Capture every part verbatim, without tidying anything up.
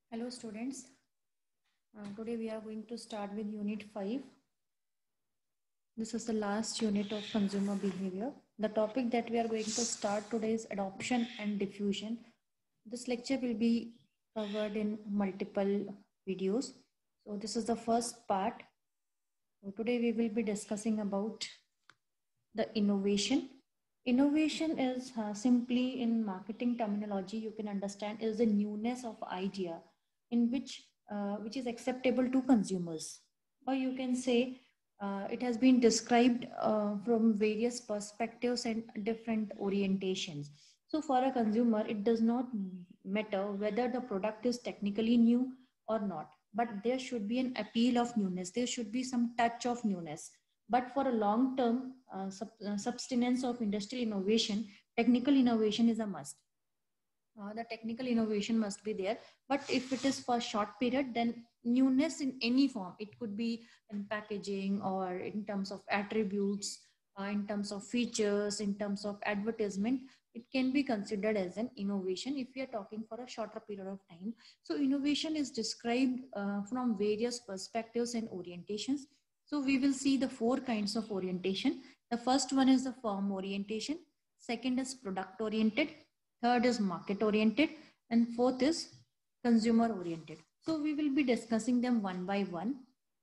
Hello students, uh, today we are going to start with unit five. This is the last unit of consumer behavior. The topic that we are going to start today is adoption and diffusion. This lecture will be covered in multiple videos. So this is the first part. So today we will be discussing about the innovation. Innovation is uh, simply in marketing terminology, you can understand, is the newness of idea in which uh, which is acceptable to consumers, or you can say uh, it has been described uh, from various perspectives and different orientations. So for a consumer, it does not matter whether the product is technically new or not, but there should be an appeal of newness. There should be some touch of newness. But for a long term uh, sub, uh, subsistence of industrial innovation, technical innovation is a must. Uh, the technical innovation must be there. But if it is for a short period, then newness in any form, it could be in packaging or in terms of attributes, uh, in terms of features, in terms of advertisement, it can be considered as an innovation if we are talking for a shorter period of time. So innovation is described uh, from various perspectives and orientations. So we will see the four kinds of orientation. The first one is the firm orientation. Second is product oriented. Third is market oriented. And fourth is consumer oriented. So we will be discussing them one by one.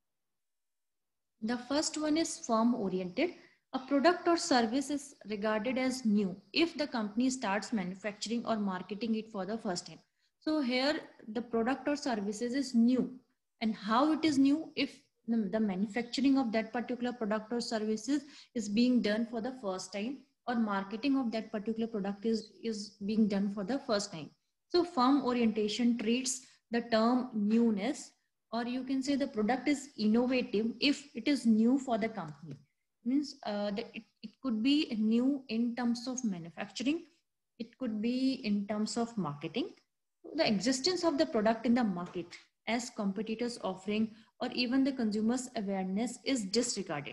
The first one is firm oriented. A product or service is regarded as new if the company starts manufacturing or marketing it for the first time. So here the product or services is new. And how it is new? If the, the manufacturing of that particular product or services is being done for the first time, or marketing of that particular product is, is being done for the first time. So firm orientation treats the term newness, or you can say the product is innovative if it is new for the company. Means uh, the, it, it could be new in terms of manufacturing, it could be in terms of marketing. The existence of the product in the market as competitors offering or even the consumers awareness is disregarded.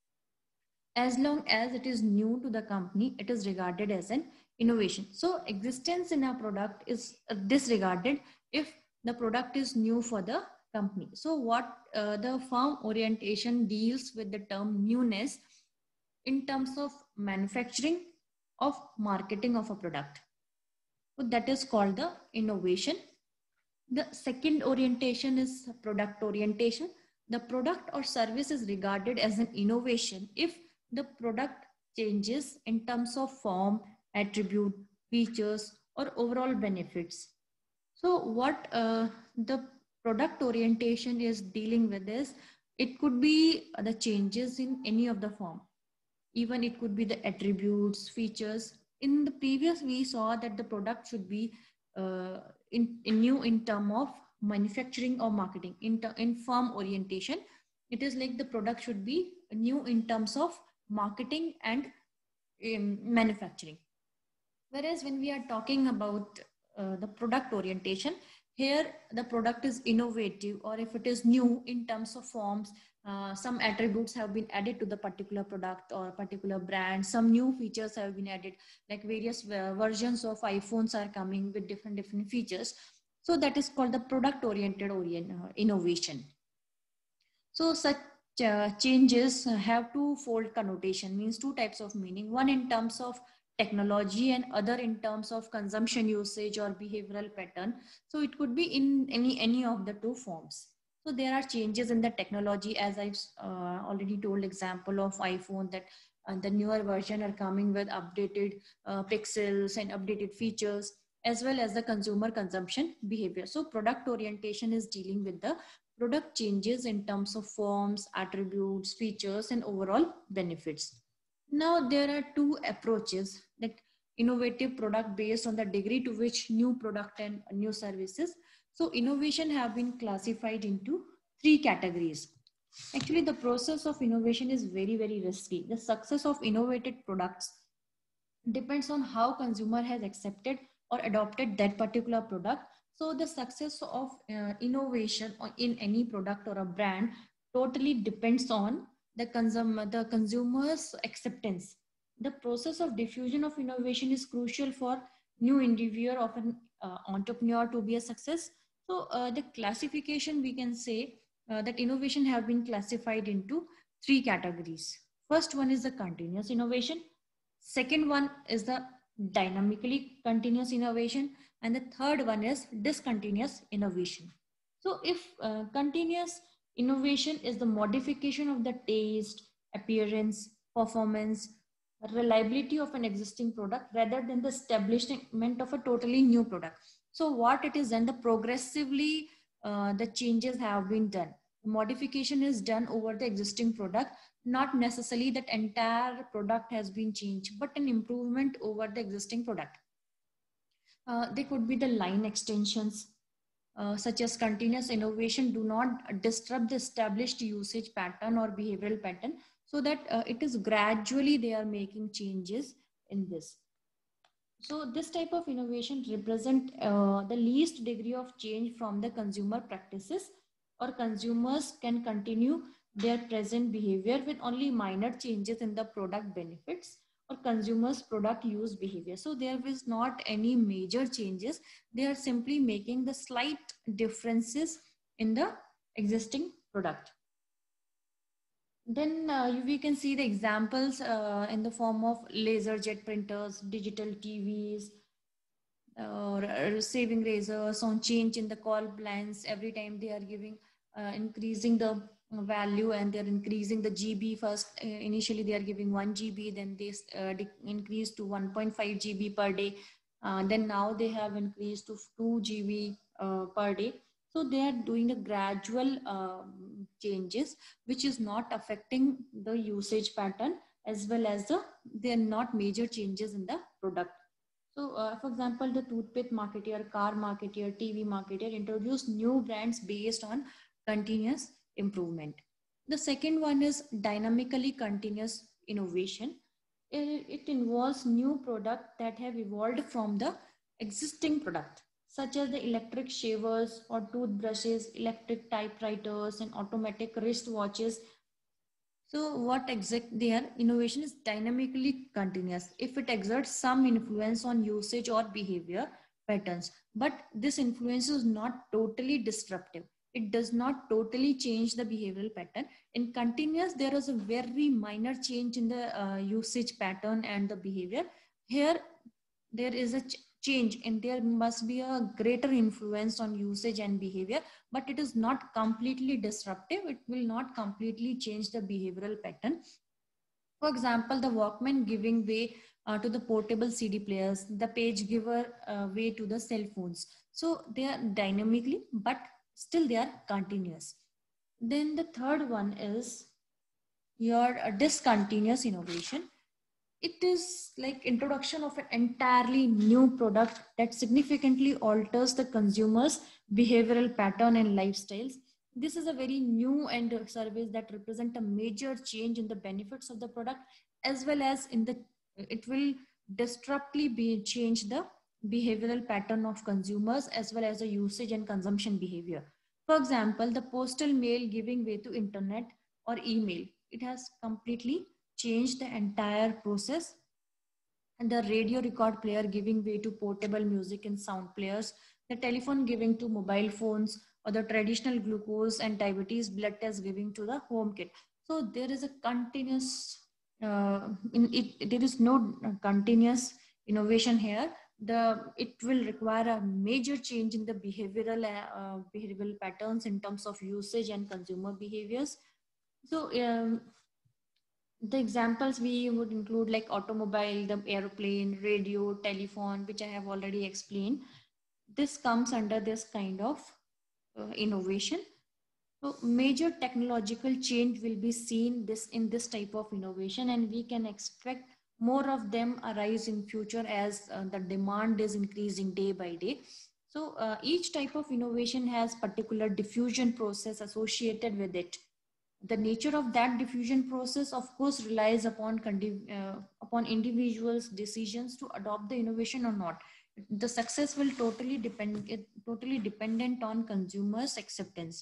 As long as it is new to the company, it is regarded as an innovation. So existence in a product is disregarded if the product is new for the company. So what uh, the firm orientation deals with the term newness in terms of manufacturing, of marketing of a product. So that is called the innovation. The second orientation is product orientation. The product or service is regarded as an innovation if the product changes in terms of form, attribute, features, or overall benefits. So what uh, the product orientation is dealing with is, it could be the changes in any of the form. Even it could be the attributes, features. In the previous, we saw that the product should be uh, in, in new in term of manufacturing or marketing. In, in firm orientation, it is like the product should be new in terms of marketing and um, manufacturing. Whereas when we are talking about uh, the product orientation, here the product is innovative, or if it is new in terms of forms, uh, some attributes have been added to the particular product or particular brand, some new features have been added, like various uh, versions of iPhones are coming with different different features. So that is called the product oriented orient, uh, innovation. So such uh, changes have two-fold connotation, means two types of meaning. One in terms of technology and other in terms of consumption usage or behavioral pattern. So it could be in any, any of the two forms. So there are changes in the technology, as I've uh, already told example of iPhone, that uh, the newer version are coming with updated uh, pixels and updated features, as well as the consumer consumption behavior. So product orientation is dealing with the product changes in terms of forms, attributes, features, and overall benefits. Now, there are two approaches, like innovative product based on the degree to which new product and new services. So innovation have been classified into three categories. Actually, the process of innovation is very, very risky. The success of innovated products depends on how consumer has accepted or adopted that particular product. So the success of uh, innovation in any product or a brand totally depends on the consumer, the consumer's acceptance. The process of diffusion of innovation is crucial for new endeavor of an uh, entrepreneur to be a success. So uh, the classification, we can say uh, that innovation have been classified into three categories. First one is the continuous innovation. Second one is the dynamically continuous innovation. And the third one is discontinuous innovation. So if uh, continuous innovation is the modification of the taste, appearance, performance, reliability of an existing product rather than the establishment of a totally new product. So what it is then, the progressively uh, the changes have been done. Modification is done over the existing product, not necessarily that entire product has been changed, but an improvement over the existing product. Uh, they could be the line extensions, uh, such as continuous innovation do not disrupt the established usage pattern or behavioral pattern, so that uh, it is gradually they are making changes in this. So this type of innovation represent uh, the least degree of change from the consumer practices, or consumers can continue their present behavior with only minor changes in the product benefits or consumers product use behavior. So there is not any major changes. They are simply making the slight differences in the existing product. Then uh, we can see the examples uh, in the form of laser jet printers, digital T Vs, or uh, saving razors, on change in the call plans. Every time they are giving, uh, increasing the value, and they're increasing the G B first. Uh, initially, they are giving one G B, then they uh, increase to one point five G B per day. Uh, then now they have increased to two G B uh, per day. So they are doing a gradual um, changes, which is not affecting the usage pattern, as well as the they are not major changes in the product. So, uh, for example, the toothpaste marketeer, car marketeer, T V marketeer introduce new brands based on continuous improvement. The second one is dynamically continuous innovation. It, it involves new products that have evolved from the existing product, such as the electric shavers or toothbrushes, electric typewriters, and automatic wristwatches. So what exact their innovation is dynamically continuous. If it exerts some influence on usage or behavior patterns, but this influence is not totally disruptive. It does not totally change the behavioral pattern. In continuous, there is a very minor change in the uh, usage pattern and the behavior. Here, there is a ch change, and there must be a greater influence on usage and behavior, but it is not completely disruptive. It will not completely change the behavioral pattern. For example, the Walkman giving way uh, to the portable C D players, the page giver uh, way to the cell phones. So they are dynamically, but still they are continuous. Then the third one is your uh, discontinuous innovation. It is like introduction of an entirely new product that significantly alters the consumer's behavioral pattern and lifestyles. This is a very new and uh, service that represent a major change in the benefits of the product, as well as in the it will disruptly be change the behavioral pattern of consumers, as well as the usage and consumption behavior. For example, the postal mail giving way to internet or email, it has completely changed the entire process. And the radio record player giving way to portable music and sound players, the telephone giving to mobile phones, or the traditional glucose and diabetes blood test giving to the home kit. So there is a continuous, uh, in it, there is no continuous innovation here. The it will require a major change in the behavioral uh, behavioral patterns in terms of usage and consumer behaviors. So um, the examples we would include like automobile, the airplane, radio, telephone, which I have already explained. This comes under this kind of uh, innovation. So major technological change will be seen this in this type of innovation, and we can expect more of them arise in future as uh, the demand is increasing day by day. So uh, each type of innovation has particular diffusion process associated with it. The nature of that diffusion process, of course, relies upon uh, upon individuals' decisions to adopt the innovation or not. The success will totally depend it totally dependent on consumers' acceptance.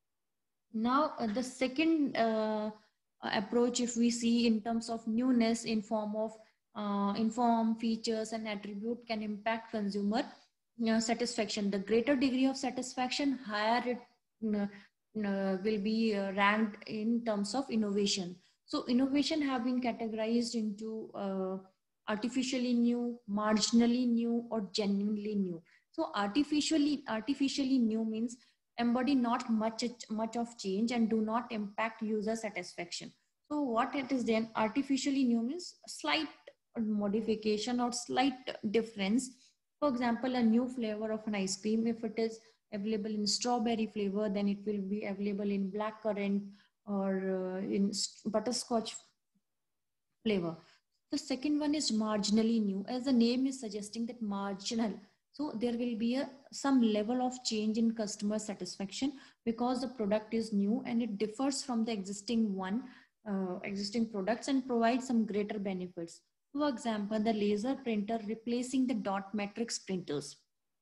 Now, uh, the second uh, approach, if we see in terms of newness in form of uh, inform features and attribute, can impact consumer uh, satisfaction. The greater degree of satisfaction, higher it uh, uh, will be uh, ranked in terms of innovation. So innovation have been categorized into uh, artificially new, marginally new, or genuinely new. So artificially artificially new means embody not much much of change and do not impact user satisfaction. So what it is then, artificially new means slight modification or slight difference. For example, a new flavor of an ice cream, if it is available in strawberry flavor, then it will be available in black currant or uh, in butterscotch flavor. The second one is marginally new, as the name is suggesting that marginal. So there will be a some level of change in customer satisfaction because the product is new and it differs from the existing one, uh, existing products, and provides some greater benefits. For example, the laser printer replacing the dot matrix printers.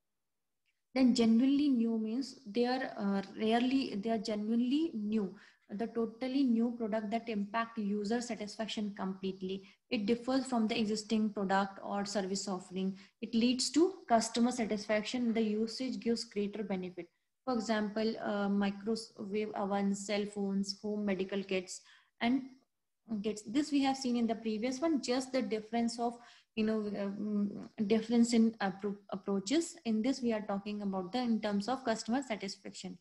Then genuinely new means they are uh, rarely, they are genuinely new, the totally new product that impact user satisfaction completely. It differs from the existing product or service offering. It leads to customer satisfaction. The usage gives greater benefit. For example, uh, microwave ovens, cell phones, home medical kits, and gets this we have seen in the previous one. Just the difference of, you know, um, difference in appro approaches. In this we are talking about the in terms of customer satisfaction.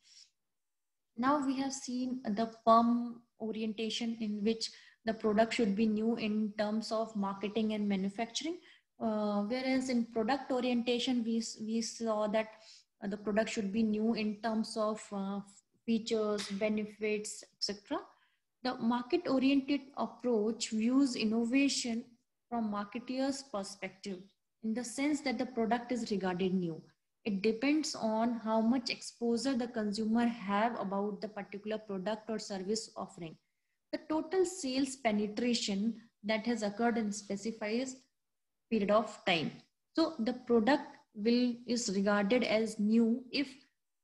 Now we have seen the PERM orientation, in which the product should be new in terms of marketing and manufacturing, uh, whereas in product orientation we, we saw that uh, the product should be new in terms of uh, features, benefits, etc. The market oriented approach views innovation from marketeers perspective, in the sense that the product is regarded new. It depends on how much exposure the consumer have about the particular product or service offering. The total sales penetration that has occurred in specified period of time. So the product will is regarded as new if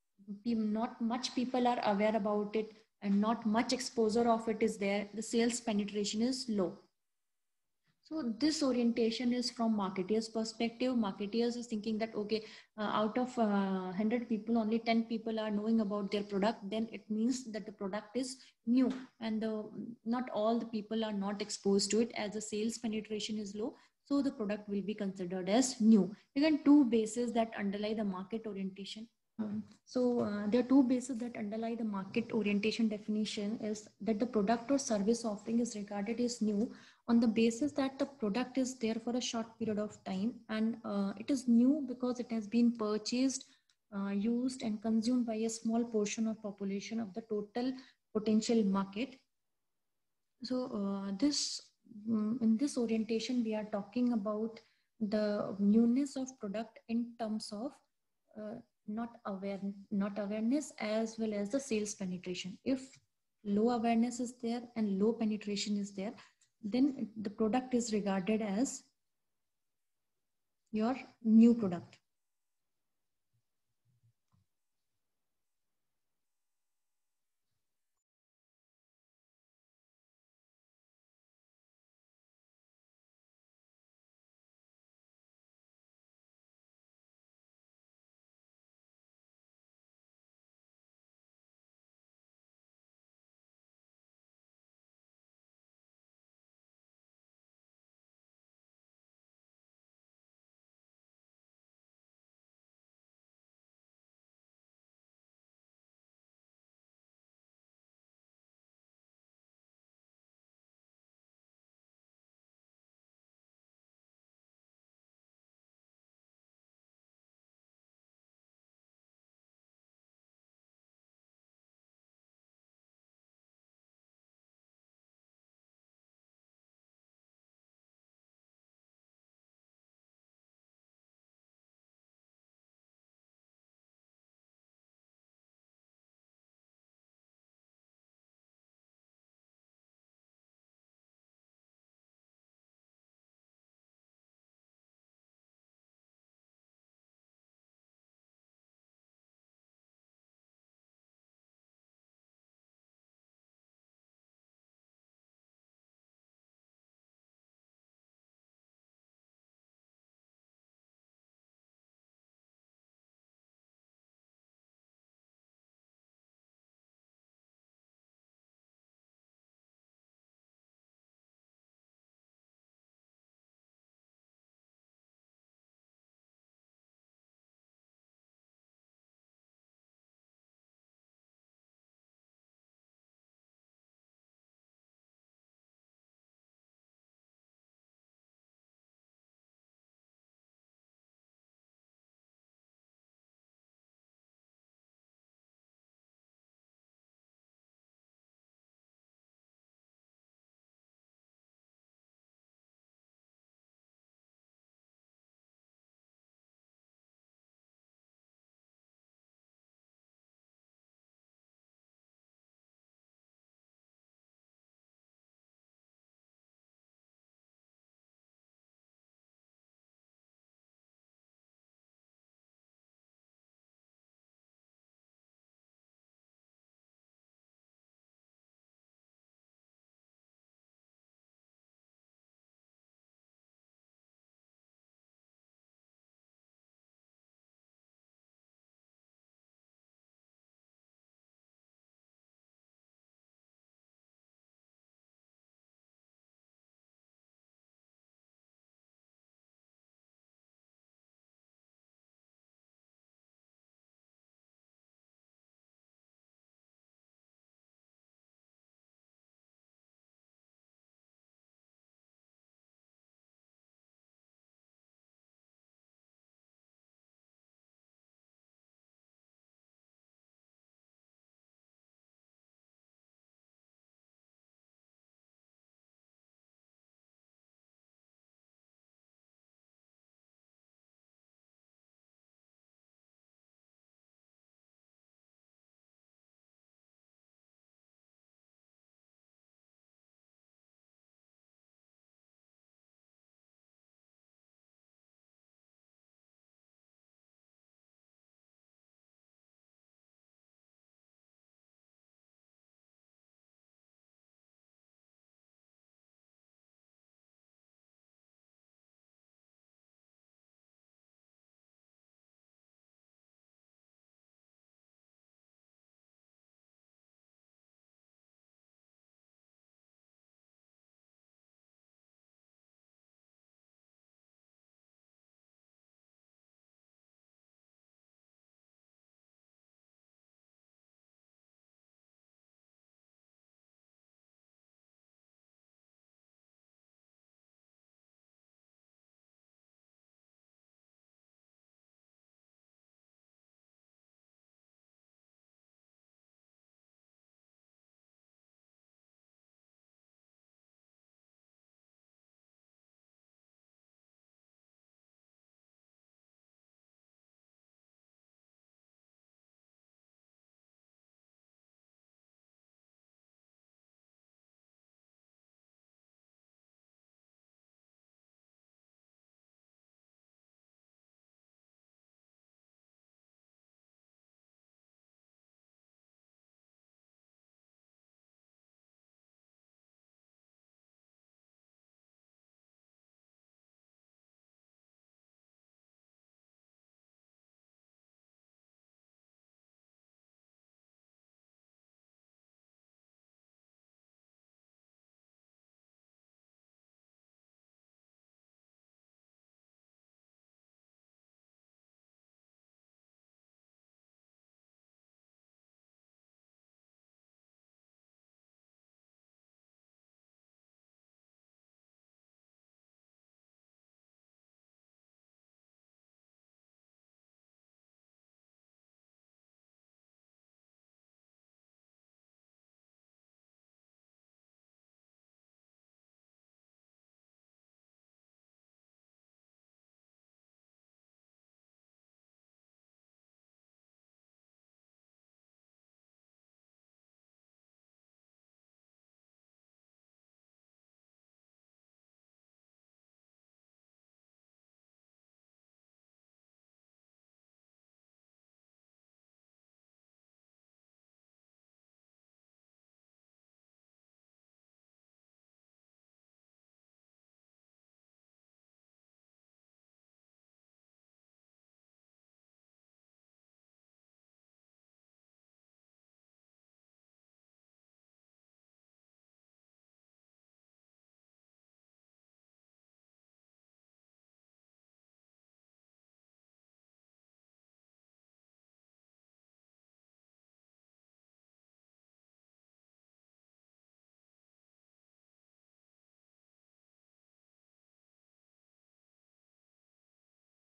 not much people are aware about it and not much exposure of it is there. The sales penetration is low. So this orientation is from marketers perspective. Marketers is thinking that, okay, uh, out of uh, one hundred people, only ten people are knowing about their product. Then it means that the product is new, and the, not all the people are not exposed to it, as the sales penetration is low. So the product will be considered as new. Again, two bases that underlie the market orientation. Um, so uh, there are two bases that underlie the market orientation definition, is that the product or service offering is regarded as new on the basis that the product is there for a short period of time, and uh, it is new because it has been purchased, uh, used and consumed by a small portion of population of the total potential market. So uh, this um, in this orientation we are talking about the newness of product in terms of uh, not aware not awareness as well as the sales penetration. If low awareness is there and low penetration is there, then the product is regarded as your new product.